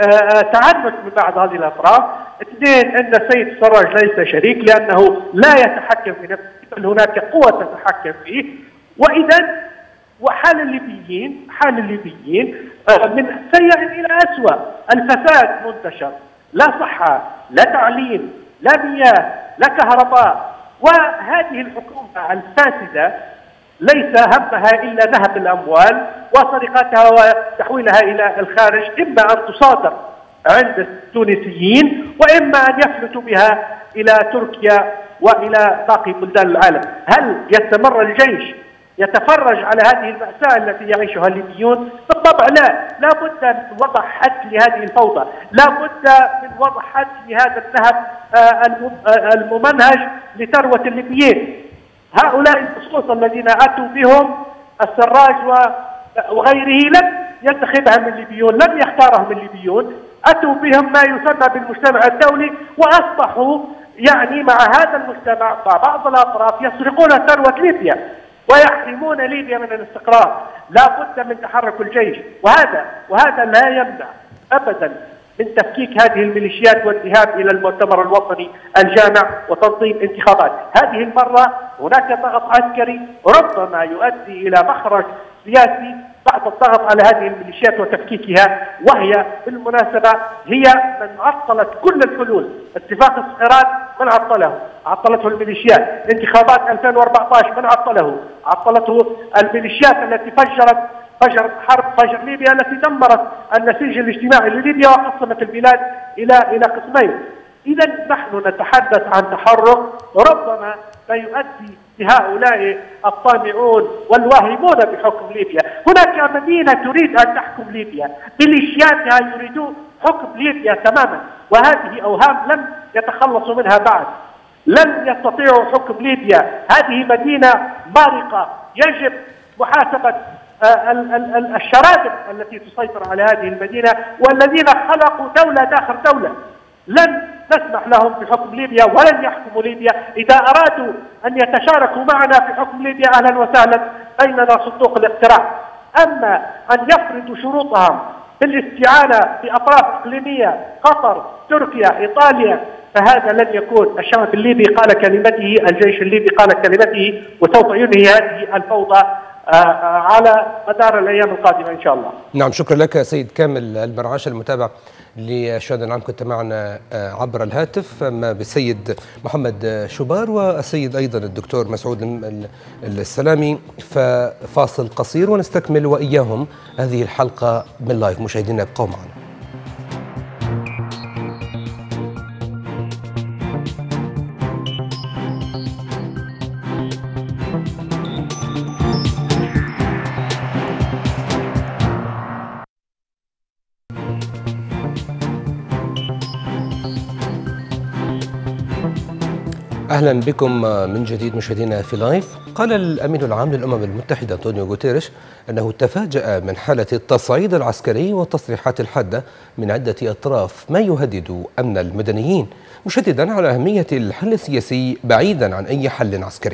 تعنت من بعض هذه الأطراف. اثنين، أن السيد السراج ليس شريك لأنه لا يتحكم في نفسه، بل هناك قوة تتحكم فيه. وإذا وحال الليبيين حال الليبيين من سيء إلى أسوأ. الفساد منتشر، لا صحة لا تعليم لا مياه لا كهرباء. وهذه الحكومة الفاسدة ليس همها إلا نهب الأموال وسرقتها وتحويلها إلى الخارج، إما أن تصادر عند التونسيين وإما أن يفلتوا بها إلى تركيا وإلى باقي بلدان العالم. هل يستمر الجيش يتفرج على هذه المأساة التي يعيشها الليبيون؟ بالطبع لا. لا بد من وضع حد لهذه الفوضى، لا بد من وضع حد لهذا النهب الممنهج لثروة الليبيين. هؤلاء الخصوص الذين أتوا بهم السراج وغيره لم ينتخبهم الليبيون، لم يختارهم الليبيون، أتوا بهم ما يسمى بالمجتمع الدولي وأصبحوا يعني مع هذا المجتمع مع بعض الأطراف يسرقون ثروة ليبيا ويحرمون ليبيا من الاستقرار. لا بد من تحرك الجيش، وهذا وهذا لا يمنع أبدا من تفكيك هذه الميليشيات والذهاب إلى المؤتمر الوطني الجامع وتنظيم انتخابات. هذه المرة هناك ضغط عسكري ربما يؤدي إلى مخرج سياسي بعد الضغط على هذه الميليشيات وتفكيكها، وهي بالمناسبة هي من عطلت كل الحلول. اتفاق الصخيرات من عطله؟ عطلته الميليشيات. انتخابات ألفين وأربعة عشر من عطله؟ عطلته الميليشيات التي فجرت فجرت حرب فجر ليبيا التي دمرت النسيج الاجتماعي لليبيا وقسمت البلاد إلى إلى قسمين. إذا نحن نتحدث عن تحرك ربما سيؤدي لهؤلاء الطامعون والواهمون بحكم ليبيا. هناك مدينة تريد أن تحكم ليبيا، ميليشياتها يريدون حكم ليبيا تماما، وهذه أوهام لم يتخلصوا منها بعد. لن يستطيعوا حكم ليبيا. هذه مدينة مارقة يجب محاسبة الشرادم التي تسيطر على هذه المدينة والذين خلقوا دولة داخل دولة. لن نسمح لهم بحكم ليبيا ولن يحكموا ليبيا. إذا أرادوا أن يتشاركوا معنا في حكم ليبيا أهلا وسهلا، بيننا صندوق الاقتراع. أما أن يفرضوا شروطهم بالاستعانة بأطراف إقليمية قطر تركيا إيطاليا فهذا لن يكون. الشعب الليبي قال كلمته، الجيش الليبي قال كلمته، وسوف ينهي هذه الفوضى على مدار الأيام القادمة إن شاء الله. نعم، شكرا لك سيد كامل المرعاش المتابع للشهادة العام، كنت معنا عبر الهاتف. أما بالسيد محمد شبار والسيد أيضا الدكتور مسعود السلامي ففاصل قصير ونستكمل وإياهم هذه الحلقة من لايف. مشاهدينا ابقوا معنا. أهلا بكم من جديد مشاهدينا في لايف. قال الأمين العام للأمم المتحدة أنطونيو غوتيريش أنه تفاجأ من حالة التصعيد العسكري والتصريحات الحادة من عدة أطراف ما يهدد أمن المدنيين، مشددا على أهمية الحل السياسي بعيدا عن أي حل عسكري.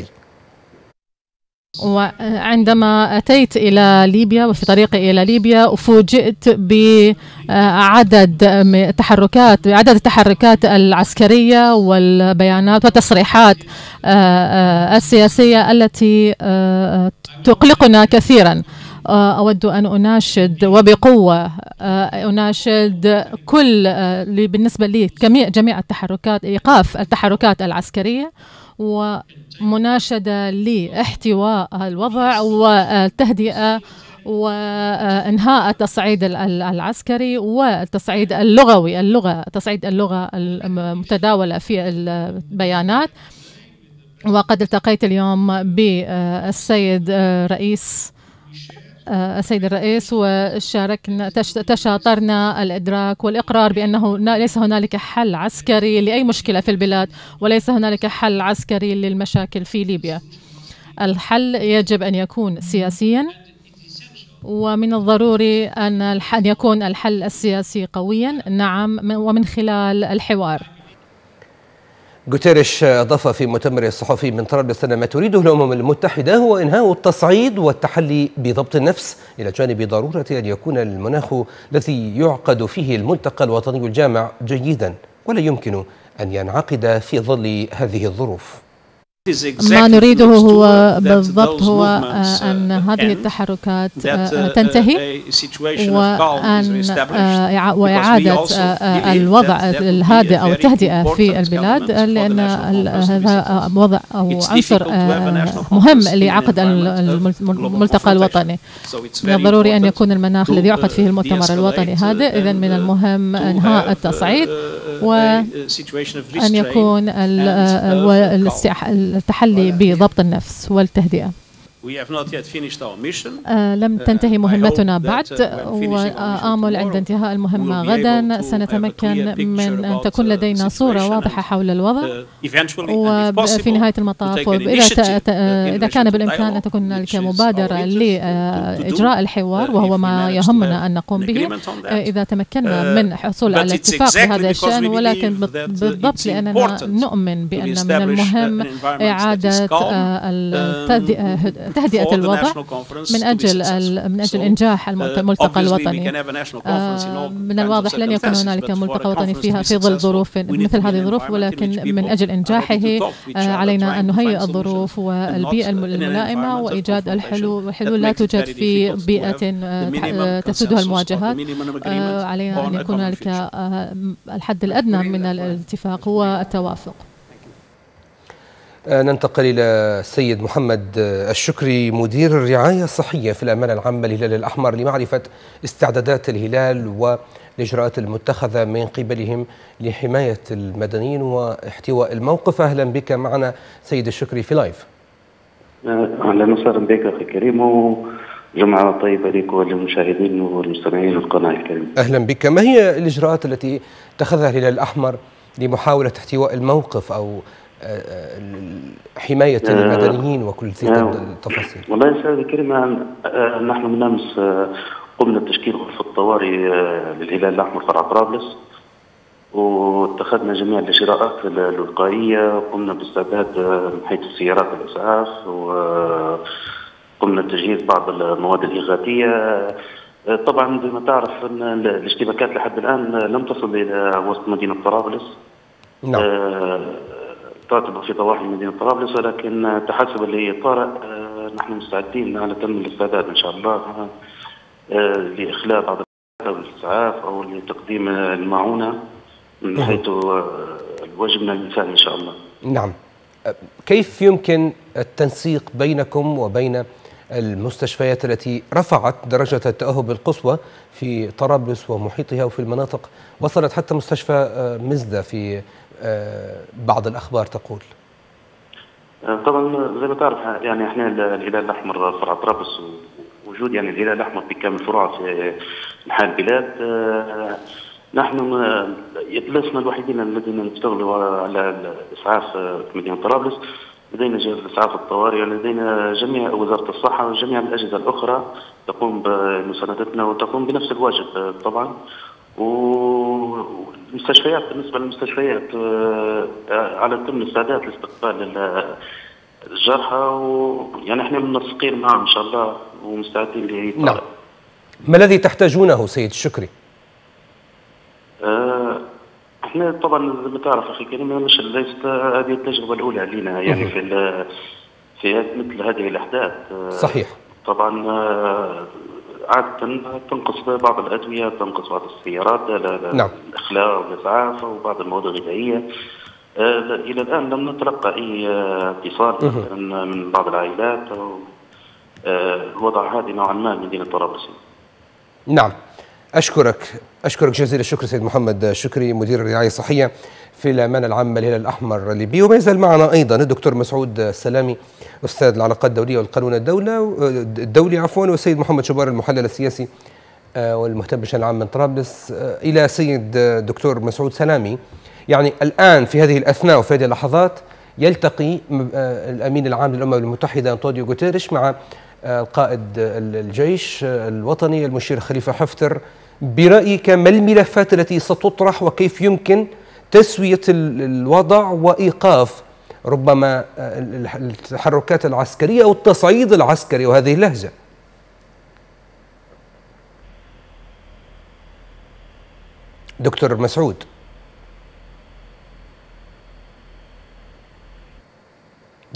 وعندما أتيت إلى ليبيا وفي طريقي إلى ليبيا فوجئت بعدد تحركات بعدد التحركات العسكرية والبيانات والتصريحات السياسية التي تقلقنا كثيرا. أود أن أناشد وبقوة أناشد كل بالنسبة لي جميع التحركات إيقاف التحركات العسكرية ومناشدة لاحتواء الوضع والتهدئة وإنهاء التصعيد العسكري والتصعيد اللغوي اللغة تصعيد اللغة المتداولة في البيانات. وقد التقيت اليوم بالسيد رئيس السيد الرئيس وشاركنا تشاطرنا الإدراك والإقرار بأنه ليس هنالك حل عسكري لأي مشكلة في البلاد وليس هنالك حل عسكري للمشاكل في ليبيا. الحل يجب أن يكون سياسيا، ومن الضروري أن يكون الحل السياسي قويا، نعم، ومن خلال الحوار. غوتيريش أضاف في مؤتمره الصحفي من طرابلس أن ما تريده الأمم المتحدة هو إنهاء التصعيد والتحلي بضبط النفس، إلى جانب ضرورة أن يكون المناخ الذي يعقد فيه الملتقى الوطني الجامع جيدا، ولا يمكن أن ينعقد في ظل هذه الظروف. ما نريده هو بالضبط هو أن هذه التحركات تنتهي وأن وإعادة الوضع الهادئ أو التهدئة في البلاد، لأن هذا وضع أو عنصر مهم لعقد الملتقى الوطني. من الضروري أن يكون المناخ الذي يعقد فيه المؤتمر الوطني هادئ، إذن من المهم إنهاء التصعيد وأن يكون التحلي بضبط النفس والتهدئة. آه لم تنتهي مهمتنا بعد، وآمل عند انتهاء المهمة غدا سنتمكن من أن تكون لدينا صورة واضحة حول الوضع، وفي نهاية المطاف إذا إذا كان بالإمكان أن تكون هنالك مبادرة لإجراء الحوار، وهو ما يهمنا أن نقوم به إذا تمكنا من الحصول على اتفاق بهذا الشأن. ولكن بالضبط لأننا نؤمن بأن من المهم إعادة التهدئة تهدئة الوضع من أجل من أجل إنجاح الملتقى الوطني. آه من الواضح لن يكون هنالك ملتقى وطني فيها في ظل ظروف مثل هذه الظروف، ولكن من أجل إنجاحه آه علينا أن نهيئ الظروف والبيئة الملائمة وإيجاد الحلول، والحلول لا توجد في بيئة آه تسودها المواجهات. آه علينا أن يكون هنالك آه الحد الأدنى من الاتفاق والتوافق. ننتقل إلى السيد محمد الشكري مدير الرعاية الصحية في الأمانة العامة للهلال الأحمر لمعرفة استعدادات الهلال والإجراءات المتخذة من قبلهم لحماية المدنيين واحتواء الموقف. أهلا بك معنا سيد الشكري في لايف. أهلا وسهلا بك أخي الكريم، وجمعة طيبة لك وللمشاهدين والمستمعين القناة الكريم. أهلا بك. ما هي الإجراءات التي اتخذها الهلال الأحمر لمحاولة احتواء الموقف أو حماية المدنيين وكل تلك التفاصيل؟ والله يا سيدي الكريم، نحن من أمس قمنا بتشكيل غرفة طوارئ للهلال الأحمر فرع طرابلس، واتخذنا جميع الإجراءات الوقائية، قمنا باستعداد من حيث سيارات الإسعاف، وقمنا بتجهيز بعض المواد الإغاثية. طبعا زي ما تعرف أن الاشتباكات لحد الآن لم تصل إلى وسط مدينة طرابلس. نعم. أه تعتبر في ضواحي مدينة طرابلس، ولكن تحسبا لطارئ نحن مستعدين على تم الاستعداد إن شاء الله لإخلاء بعض الإسعاف أو لتقديم المعونة من حيث واجبنا الإنساني إن شاء الله. نعم. كيف يمكن التنسيق بينكم وبين المستشفيات التي رفعت درجة التأهب القصوى في طرابلس ومحيطها وفي المناطق، وصلت حتى مستشفى مزدة في بعض الأخبار تقول؟ طبعا زي ما تعرف يعني احنا الهلال الأحمر فرع طرابلس، وجود يعني الهلال الأحمر بكامل فروعه في انحاء البلاد. نحن لسنا الوحيدين الذين نشتغلوا على الإسعاف في مدينة طرابلس. لدينا جهاز الإسعاف الطوارئ، ولدينا جميع وزارة الصحة وجميع الأجهزة الأخرى تقوم بمساندتنا وتقوم بنفس الواجب طبعا. والمستشفيات بالنسبة للمستشفيات على تم الاستعداد لاستقبال الجرحى، ويعني احنا منسقين معهم إن شاء الله ومستعدين لأي طارئ. نعم. ما الذي تحتاجونه سيد الشكري؟ آه احنا طبعا زي ما تعرف اخي كريم، مش ليست هذه التجربه الاولى علينا يعني في في مثل هذه الاحداث. صحيح. طبعا عاده تنقص بعض الادويه، تنقص بعض السيارات نعم. الاخلاء والاسعاف وبعض المواد الغذائيه. الى الان لم نتلقى اي اتصال مثلا من بعض العائلات. الوضع هادئ نوعا ما مدينه طرابلس. نعم. أشكرك أشكرك جزيل الشكر سيد محمد شكري مدير الرعاية الصحية في الأمانة العامة للهلال الأحمر الليبي. وما يزال معنا أيضا الدكتور مسعود السلامي أستاذ العلاقات الدولية والقانون الدولة الدولي عفوا، والسيد محمد شبار المحلل السياسي والمهتم بالشأن العام من طرابلس. إلى سيد دكتور مسعود سلامي، يعني الآن في هذه الأثناء وفي هذه اللحظات يلتقي الأمين العام للأمم المتحدة أنطونيو غوتيريش مع قائد الجيش الوطني المشير خليفة حفتر. برأيك ما الملفات التي ستطرح وكيف يمكن تسوية الوضع وإيقاف ربما التحركات العسكرية أو التصعيد العسكري وهذه اللهجة؟ دكتور مسعود.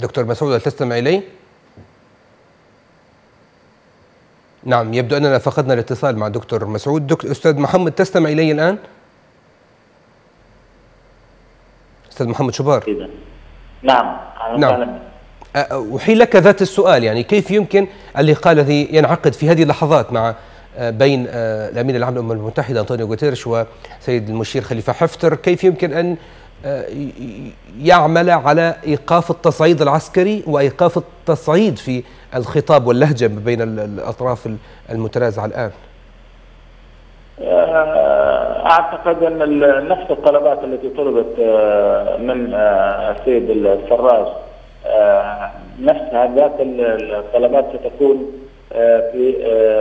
دكتور مسعود، هل تستمع إلي؟ نعم، يبدو أننا فقدنا الاتصال مع دكتور مسعود. دك... أستاذ محمد، تستمع إلي الآن؟ أستاذ محمد شبار. نعم. نعم. أحيل لك ذات السؤال، يعني كيف يمكن اللقاء الذي ينعقد في هذه اللحظات مع بين الأمين العام للأمم المتحدة أنطونيو غوتيريش وسيد المشير خليفة حفتر، كيف يمكن أن يعمل على إيقاف التصعيد العسكري وإيقاف التصعيد في الخطاب واللهجة بين الأطراف المتنازعة الآن؟ أعتقد أن نفس الطلبات التي طلبت من السيد الفراج نفسها ذات الطلبات ستكون في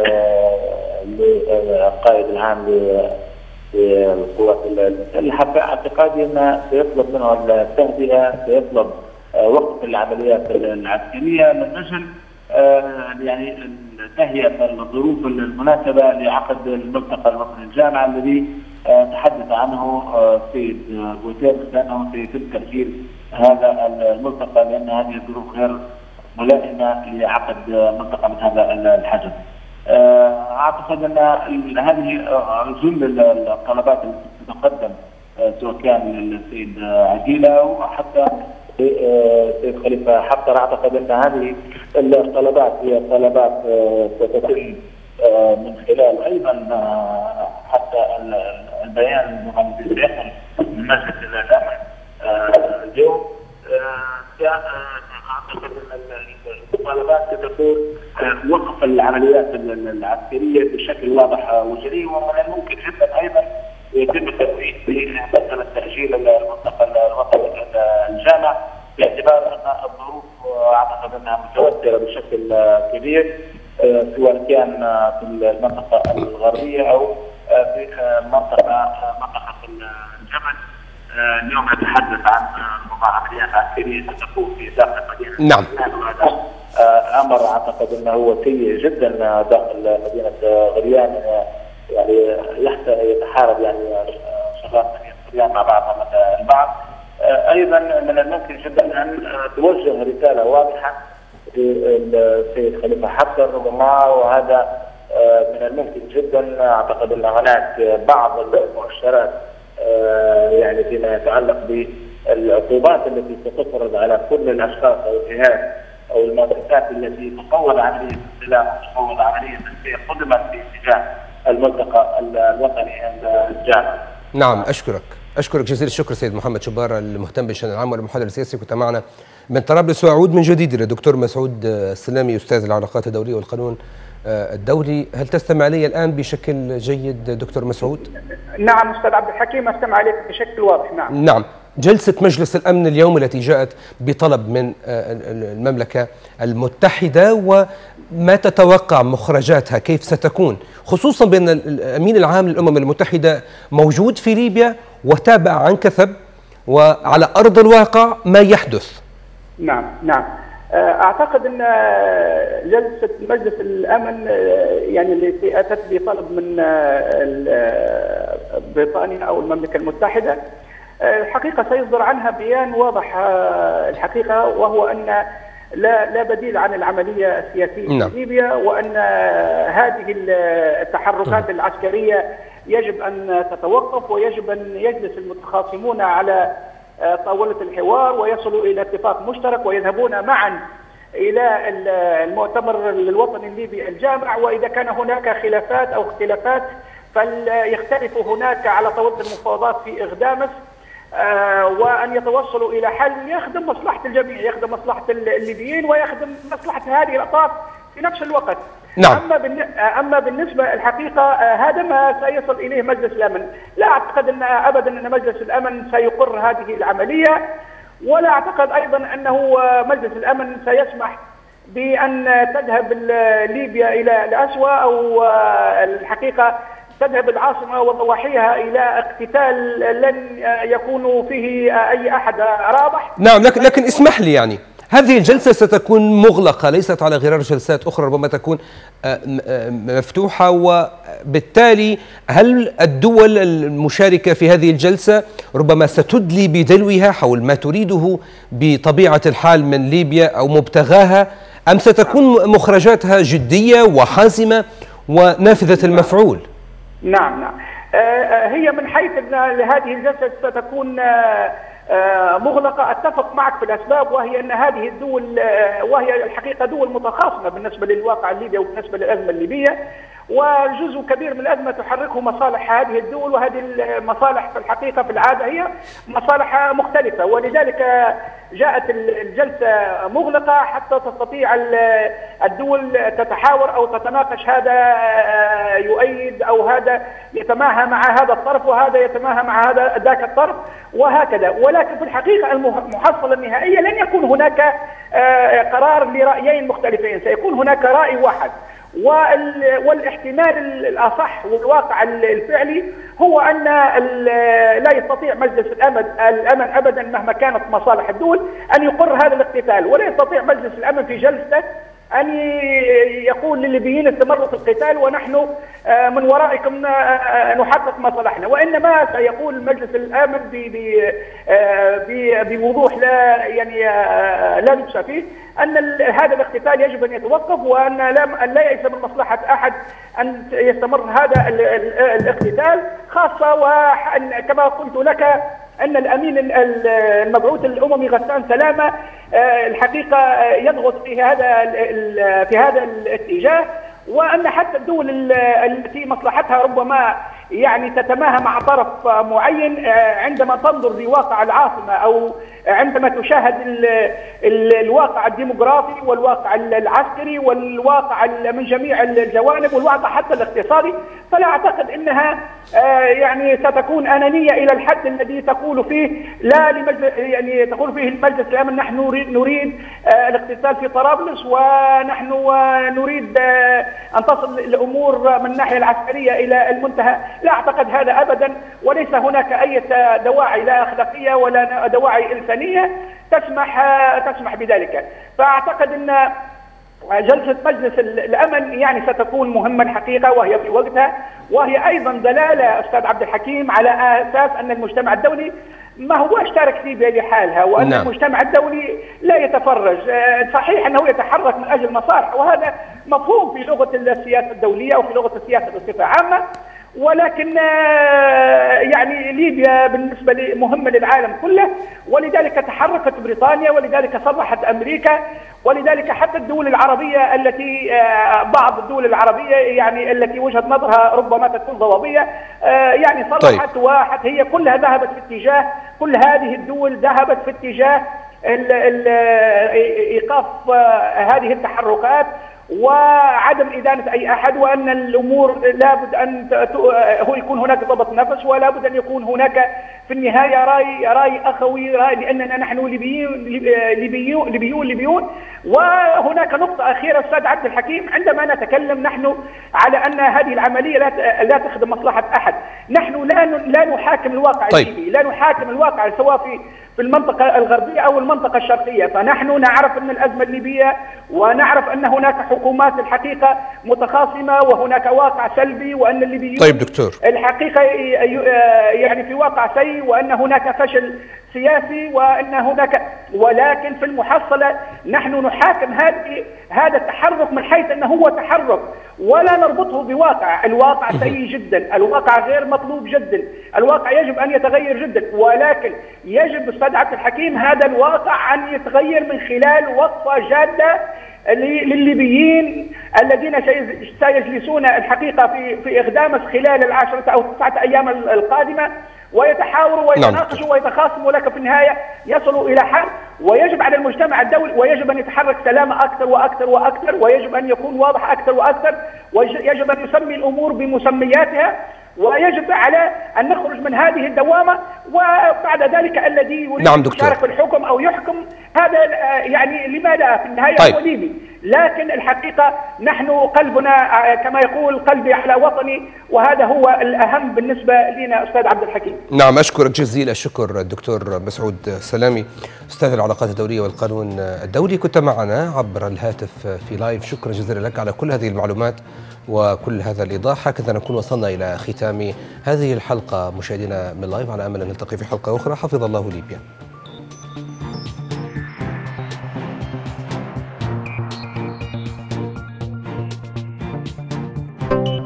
القائد العام للقوات المسلحة. في اعتقادي أنه سيطلب منه التهدئة، سيطلب وقف العمليات العسكرية من أجل يعني تهيئة الظروف المناسبة لعقد الملتقى الوطني الجامعة الذي تحدث عنه السيد غوتيريش، لأنه سيتم تأجيل هذا الملتقى لأن هذه الظروف غير ملائمة لعقد ملتقى من هذا الحجم. أعتقد أن هذه جل الطلبات التي تتقدم سواء كان للسيد عجيلة أو حتى السيد خليفة حفتر. أعتقد أن هذه الطلبات هي طلبات ستتم من خلال أيضا حتى البيان الذي سيخرج من مجلس الأمن اليوم. أعتقد أن الطلبات ستكون وقف العمليات العسكرية بشكل واضح وجلي، ومن الممكن جدا أيضا يتم التنفيذ بمسألة تأجيل الملتقى الوطني الجامع باعتبار أن الظروف أعتقد أنها متوترة بشكل كبير سواء كان في المنطقة الغربية أو في منطقة منطقة الجبل. اليوم نتحدث عن عمليات عسكرية ستكون في داخل مدينة نعم. وهذا أمر أعتقد أنه هو سيء جدا داخل مدينة غريان، يعني يتحارب يعني شباب مدينة غريان مع بعضهم البعض. أيضا من الممكن جدا أن توجه رسالة واضحة للسيد خليفة حفتر ومعه، وهذا من الممكن جدا. أعتقد أن هناك بعض المؤشرات يعني فيما يتعلق بالعقوبات التي ستفرض على كل الاشخاص او الجهات او المؤسسات التي تفوض عمليه السلام وتفوض عمليه التنسيق قدمت في اتجاه الملتقى الوطني الجامعي. نعم، اشكرك اشكرك جزيل الشكر سيد محمد شبار المهتم بالشان العام والمحاضر السياسي، كنت معنا من طرابلس. واعود من جديد الى الدكتور مسعود السلامي استاذ العلاقات الدوليه والقانون الدولي. هل تستمع لي الآن بشكل جيد دكتور مسعود؟ نعم أستاذ عبد الحكيم، أستمع عليك بشكل واضح. نعم نعم. جلسة مجلس الأمن اليوم التي جاءت بطلب من المملكة المتحدة، وما تتوقع مخرجاتها كيف ستكون، خصوصا بأن الأمين العام للأمم المتحدة موجود في ليبيا وتابع عن كثب وعلى أرض الواقع ما يحدث؟ نعم نعم أعتقد أن جلسة مجلس الأمن يعني التي أتت بطلب من بريطانيا أو المملكة المتحدة الحقيقة سيصدر عنها بيان واضح الحقيقة، وهو أن لا لا بديل عن العملية السياسية في ليبيا، وأن هذه التحركات العسكرية يجب أن تتوقف، ويجب أن يجلس المتخاصمون على طاولة الحوار ويصلوا إلى اتفاق مشترك ويذهبون معا إلى المؤتمر الوطني الليبي الجامع، وإذا كان هناك خلافات أو اختلافات فليختلفوا هناك على طاولة المفاوضات في إغدامس، وأن يتوصلوا إلى حل يخدم مصلحة الجميع، يخدم مصلحة الليبيين ويخدم مصلحة هذه الأطراف في نفس الوقت. نعم. أما أما بالنسبة الحقيقة هذا ما سيصل إليه مجلس الأمن. لا أعتقد أن أبدا أن مجلس الأمن سيقر هذه العملية، ولا أعتقد أيضا أنه مجلس الأمن سيسمح بأن تذهب ليبيا إلى الأسوأ أو الحقيقة تذهب العاصمة وضواحيها إلى اقتتال لن يكون فيه أي أحد رابح. نعم، لكن, لكن اسمح لي يعني هذه الجلسة ستكون مغلقة ليست على غرار جلسات أخرى ربما تكون مفتوحة، وبالتالي هل الدول المشاركة في هذه الجلسة ربما ستدلي بدلوها حول ما تريده بطبيعة الحال من ليبيا أو مبتغاها، أم ستكون مخرجاتها جدية وحازمة ونافذة المفعول؟ نعم نعم هي من حيث أن هذه الجلسة ستكون مغلقة أتفق معك في الأسباب، وهي أن هذه الدول وهي الحقيقة دول متخاصمة بالنسبة للواقع الليبي وبالنسبة للأزمة الليبية، وجزء كبير من الأزمة تحركه مصالح هذه الدول، وهذه المصالح في الحقيقة في العادة هي مصالح مختلفة، ولذلك جاءت الجلسة مغلقة حتى تستطيع الدول تتحاور أو تتناقش، هذا يؤيد أو هذا يتماهى مع هذا الطرف وهذا يتماهى مع هذا ذاك الطرف وهكذا. ولكن في الحقيقة المحصلة النهائية لن يكون هناك قرار لرأيين مختلفين، سيكون هناك رأي واحد، والاحتمال الأصح والواقع الفعلي هو أن لا يستطيع مجلس الأمن الأمن أبدا مهما كانت مصالح الدول أن يقر هذا الاقتتال، ولا يستطيع مجلس الأمن في جلسة أن يقول للليبيين استمروا في القتال ونحن من ورائكم نحقق مصالحنا، وإنما سيقول مجلس الأمن بوضوح لا يعني لا لبس فيه أن هذا الاقتتال يجب أن يتوقف، وأن لا يلزم من مصلحة أحد أن يستمر هذا الاقتتال، خاصة وكما قلت لك أن الأمين المبعوث الأممي غسان سلامة الحقيقة يضغط في هذا في هذا الاتجاه، وأن حتى الدول التي مصلحتها ربما يعني تتماهى مع طرف معين عندما تنظر لواقع العاصمة أو عندما تشاهد الواقع الديموغرافي والواقع العسكري والواقع من جميع الجوانب والواقع حتى الاقتصادي، فلا أعتقد أنها يعني ستكون أنانية إلى الحد الذي تقول فيه لا لمجلس يعني تقول فيه المجلس الأمن نحن نريد الاقتتال في طرابلس ونحن نريد أن تصل الأمور من الناحية العسكرية إلى المنتهى. لا أعتقد هذا أبدا، وليس هناك أي دواعي لا أخلاقية ولا دواعي إنسانية تسمح تسمح بذلك. فأعتقد أن جلسة مجلس الأمن يعني ستكون مهمة الحقيقة وهي في وقتها، وهي أيضا دلالة أستاذ عبد الحكيم على أساس أن المجتمع الدولي ما هوش تارك ليبيا لحالها، وأن نعم. المجتمع الدولي لا يتفرج، صحيح أنه يتحرك من أجل مصالح وهذا مفهوم في لغة السياسة الدولية وفي لغة السياسة بصفة عامة، ولكن يعني ليبيا بالنسبة لي مهمة للعالم كله، ولذلك تحركت بريطانيا ولذلك صرحت أمريكا ولذلك حتى الدول العربية التي بعض الدول العربية يعني التي وجهة نظرها ربما تكون ضبابية يعني صرحت طيب. واحد هي كلها ذهبت في اتجاه كل هذه الدول ذهبت في اتجاه ال ال إيقاف هذه التحركات وعدم إدانة أي أحد، وأن الأمور لابد أن هو يكون هناك ضبط نفس ولابد أن يكون هناك في النهاية رأي رأي أخوي رأي لأننا نحن ليبيون ليبيون ليبيون ليبيون. وهناك نقطة أخيرة أستاذ عبد الحكيم، عندما نتكلم نحن على أن هذه العملية لا لا تخدم مصلحة أحد، نحن لا لا نحاكم الواقع طيب. الليبي، لا نحاكم الواقع سواء في في المنطقة الغربية أو المنطقة الشرقية، فنحن نعرف أن الأزمة الليبية ونعرف أن هناك حكومات الحقيقة متخاصمة وهناك واقع سلبي، وأن الليبيون طيب دكتور الحقيقة يعني في واقع سيء، وأن هناك فشل سياسي وأن هناك، ولكن في المحصلة نحن نحاكم هذه هذا التحرك من حيث أنه هو تحرك ولا نربطه بواقع، الواقع سيء جدا، الواقع غير مطلوب جدا، الواقع يجب أن يتغير جدا، ولكن يجب أستاذ عبد الحكيم هذا الواقع أن يتغير من خلال وقفة جادة للليبيين الذين سيجلسون الحقيقة في في إغدامس خلال العشرة أو تسعة أيام القادمة ويتحاوروا ويتناقشوا ويتخاصموا، ولكن في النهاية يصلوا إلى حل. ويجب على المجتمع الدولي ويجب أن يتحرك سلامة أكثر وأكثر وأكثر، ويجب أن يكون واضح أكثر وأكثر، ويجب أن يسمي الأمور بمسمياتها، ويجب على أن نخرج من هذه الدوامة، وبعد ذلك الذي يريد نعم يشارك في الحكم أو يحكم هذا يعني لماذا في النهاية طيب. هو ليبي. لكن الحقيقة نحن قلبنا كما يقول قلبي على وطني، وهذا هو الأهم بالنسبة لنا أستاذ عبد الحكيم. نعم، أشكرك جزيل الشكر الدكتور مسعود سلامي أستاذ العلاقات الدولية والقانون الدولي، كنت معنا عبر الهاتف في لايف. شكرا جزيلا لك على كل هذه المعلومات وكل هذا الإيضاح. هكذا نكون وصلنا إلى ختام هذه الحلقة مشاهدينا من لايف، على أمل أن نلتقي في حلقة أخرى. حفظ الله ليبيا.